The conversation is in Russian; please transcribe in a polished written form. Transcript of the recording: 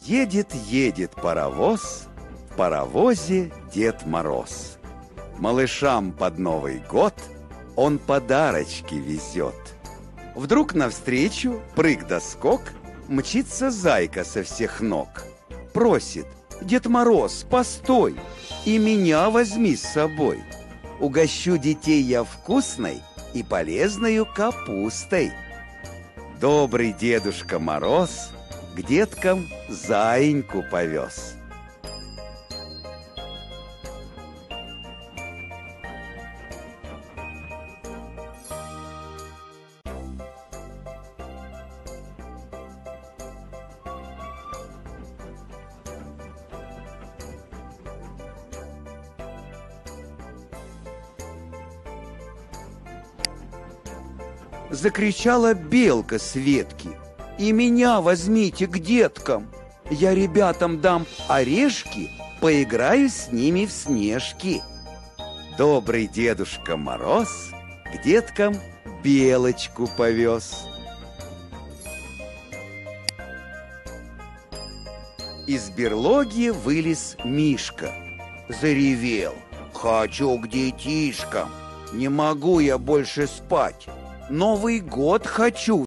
Едет паровоз, в паровозе Дед Мороз. Малышам под Новый год он подарочки везет. Вдруг навстречу, прыг да скок, мчится зайка со всех ног. Просит: Дед Мороз, постой, и меня возьми с собой. Угощу детей я вкусной и полезною капустой. Добрый Дедушка Мороз к деткам заиньку повез. Закричала белка с ветки: и меня возьмите к деткам. Я ребятам дам орешки, поиграю с ними в снежки. Добрый Дедушка Мороз к деткам белочку повез. Из берлоги вылез Мишка. Заревел: хочу к детишкам, не могу я больше спать. Новый год хочу